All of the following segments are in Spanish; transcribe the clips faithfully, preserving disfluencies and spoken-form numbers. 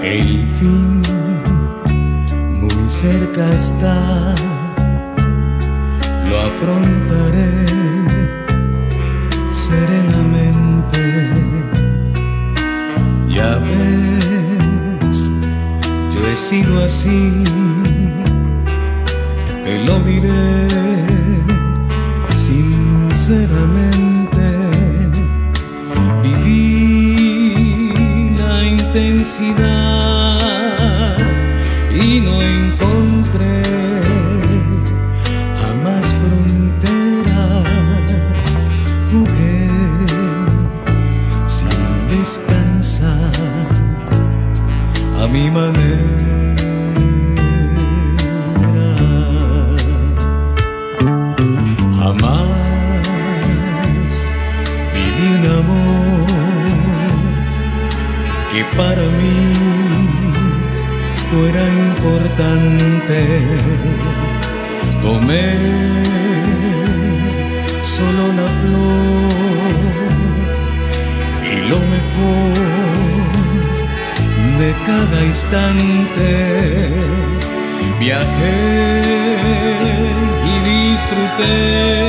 El fin muy cerca está, lo afrontaré serenamente. Ya ves, yo he sido así, te lo diré sinceramente. Viví la intensidad y no encontré jamás fronteras. Jugué sin descansar a mi manera. Jamás viví un amor que para mí fuera importante. Tomé solo la flor y lo mejor de cada instante. Viajé y disfruté,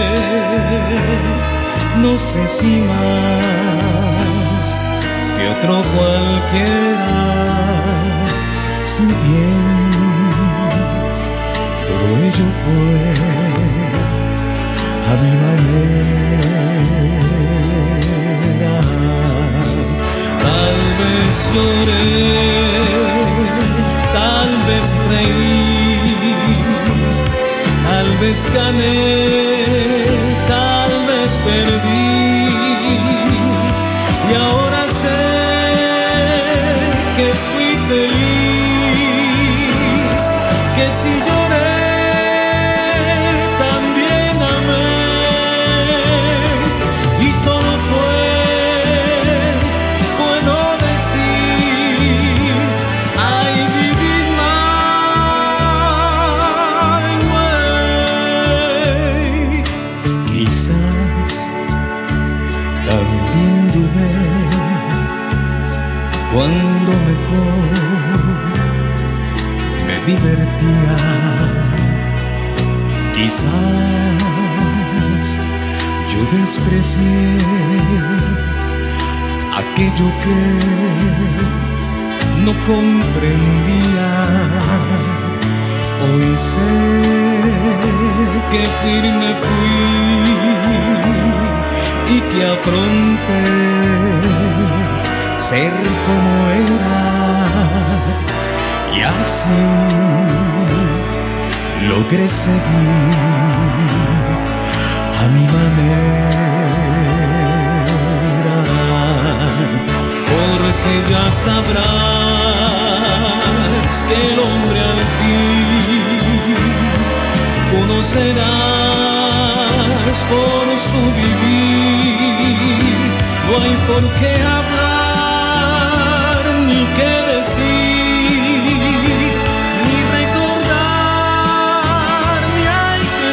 no sé si más que otro cualquiera. Si bien todo ello fue a mi manera, tal vez lloré, tal vez reí, tal vez gané, tal vez perdí, y ahora sé que fui feliz, que si lloré también amé, y todo fue, puedo decir, I did it my way. Quizás también dudé cuando mejor me divertía. Quizás yo desprecié aquello que no comprendía. Hoy sé que firme fui y que afronté ser como era, y así logré seguir a mi manera. Porque ya sabrás que el hombre al fin conocerás por su vivir. No hay por qué hablar ni qué decir, ni recordar, ni hay que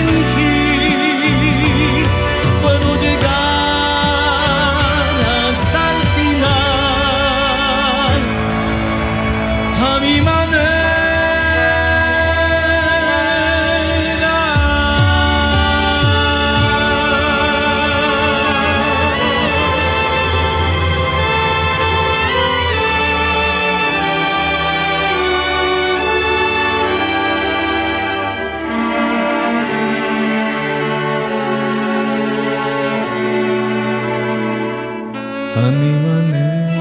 fingir. Puedo llegar hasta el final a mi manera. A mi manera.